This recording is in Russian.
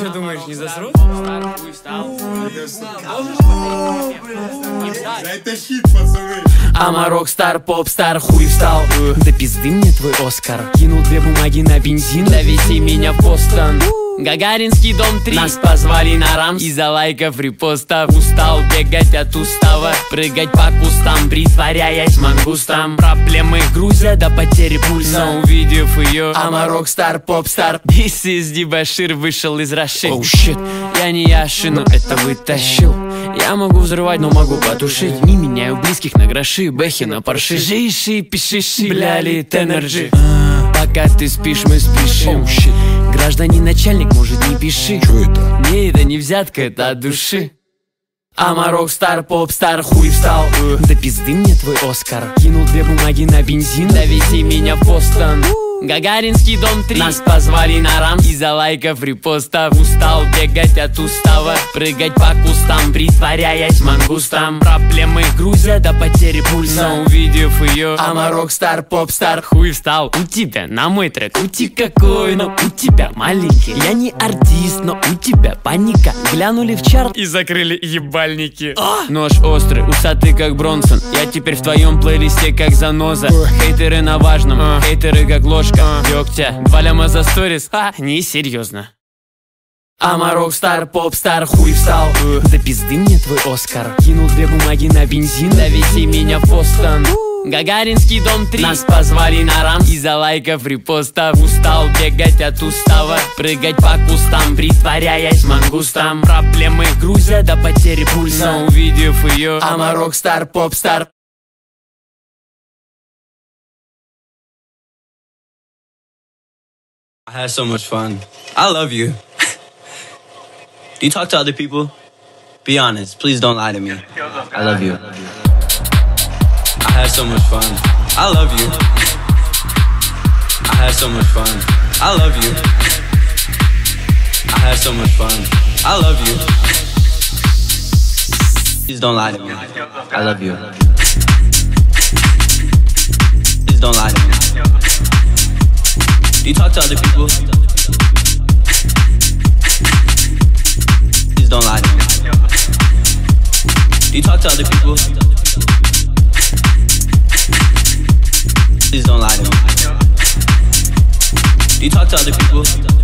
что думаешь, не засрут? Это хит, пацаны. Ама рок-стар, поп-стар, хуй встал. Да пизды мне твой Оскар. Кинул 2 бумаги на бензин, довези меня в Бостон. Гагаринский дом 3. Нас позвали на рамс из-за лайков, репостов. Устал бегать от устава, прыгать по кустам, притворяясь мангустом. Проблемы грузят до потери пульса. Но увидев ее, ама рок-стар, поп-стар, This is Дебошир вышел из Раши. Оу щит, я не Яши, но это вытащил. Я могу взрывать, но могу потушить. Не меняю близких на гроши, бэхи на парши. Жиши, пишиши, бляли, энерджи. Пока ты спишь, мы спешим. Гражданин начальник, может, не пиши. Чё это? Не, это не взятка, это от души. Ама рок-стар, поп-стар, хуй встал. Да пизды мне твой Оскар. Кинул 2 бумаги на бензин, довези меня в Бостон. Гагаринский дом 3. Нас позвали на рамс из-за лайков, репостов. Устал бегать от устава, прыгать по кустам, притворяясь мангустом. Проблемы грузят до потери пульса. Но увидев ее, ама рок-стар, поп-стар, хуй встал. У тебя на мой трек ути какой, но у тебя маленький. Я не артист, но у тебя паника. Глянули в чарт и закрыли ебальники. Нож острый, усатый как Бронсон. Я теперь в твоем плейлисте как заноза. Хейтеры на важном, хейтеры как ложка дегтя. 2 ляма за сторис, несерьезно. Ама рок-стар, поп-стар, хуй встал. Да пизды мне твой Оскар. Кинул 2 бумаги на бензин, довези меня в Бостон. Гагаринский дом 3. Нас позвали на рамс из-за лайков, репостов. Устал бегать от устава, прыгать по кустам, притворяясь мангустом. Проблемы грузят до потери пульса. Но увидев ее, ама рок-стар, поп-стар. I had so much fun. I love you. Do you talk to other people? Be honest. Please don't lie to me. I love you. I had so much fun. I love you. I had so much fun. I love you. I had so much fun. I love you. Please don't lie to me. I love you. Please don't lie to me. Do you talk to other people? Please don't lie to me. Do you talk to other people? Please don't lie to me. Do you talk to other people?